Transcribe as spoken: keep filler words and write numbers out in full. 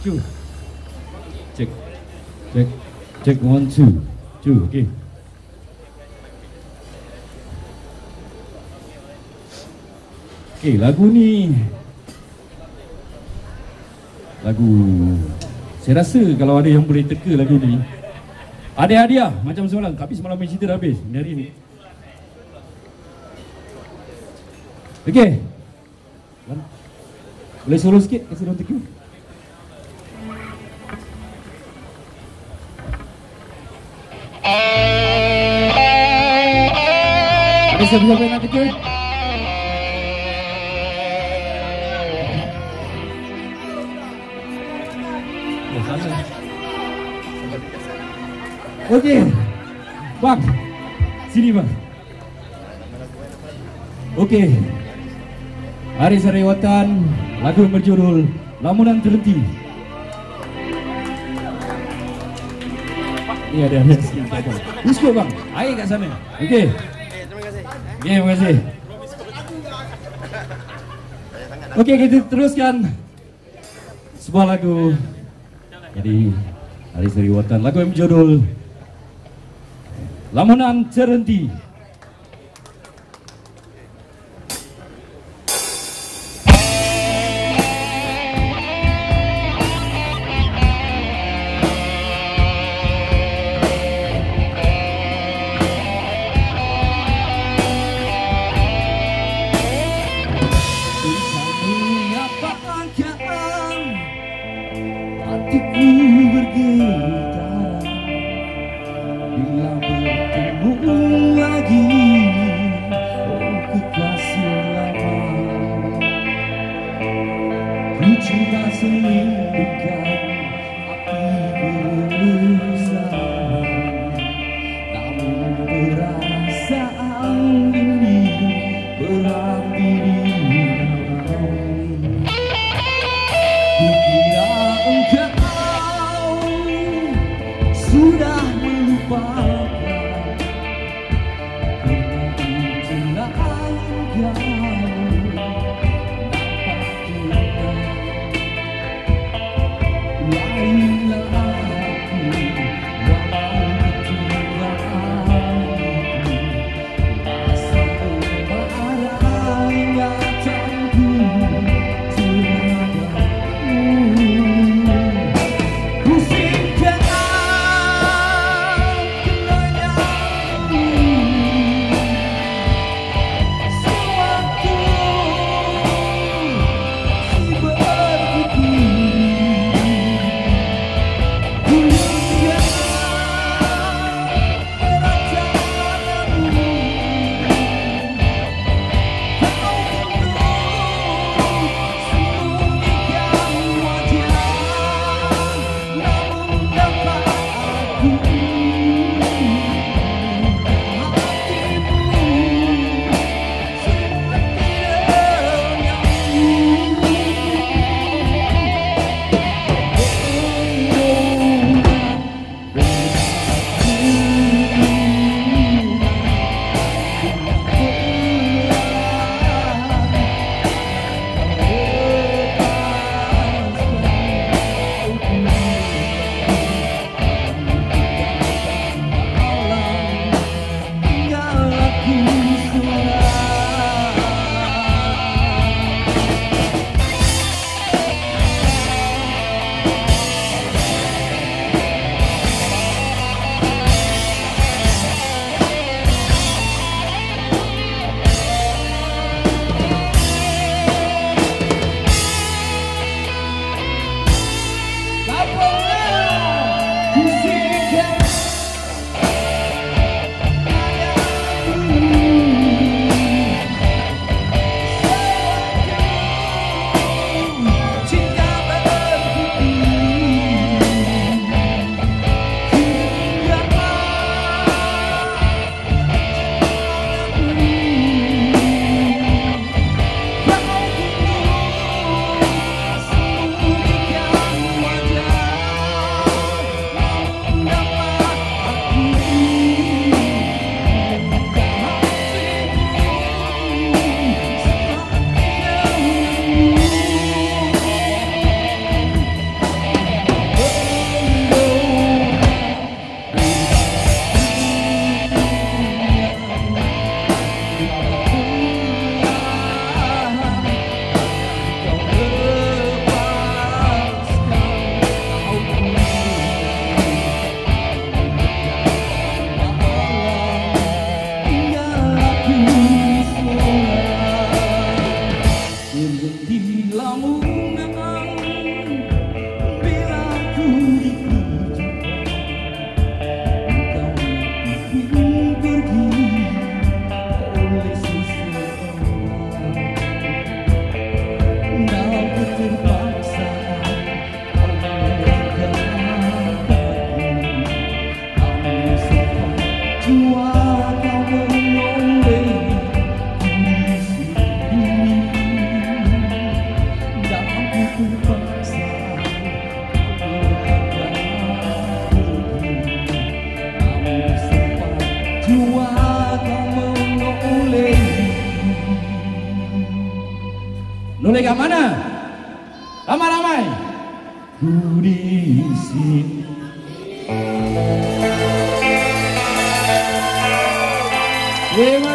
two. Check, check, check one, two, two. Okay. Okay, lagu ni lagu saya rasa kalau ada yang boleh teka lagu ni ada hadiah macam semalam. Tapi semalam main cerita dah habis. Ni hari ni. Okay. Boleh solo sikit kasi orang teka. Ada siapa-siapa yang nak teka? Okey, bang, sini bang. Okey, Hari Sarawatan, lagu berjudul Lamunan Terhenti. Ini ada ada sikit apa? Biskut bang, air kat sana. Okey. Terima kasih. Okay, terima kasih. Okey, kita teruskan sebuah lagu. Jadi Hari Sarawatan, lagu yang berjudul Lamunan Terhenti. Hatiku bergetar bila bertemu lagi, oh kekasih lama. Ku coba selindungkan api bersama, namun perasaan ini berapi di dalam. Kukira engkau sudah melupakan, karena itulah engkau nampak tenang. bunga bila ku Noleh kat mana? Ramai-ramai. Ku di sini. Terima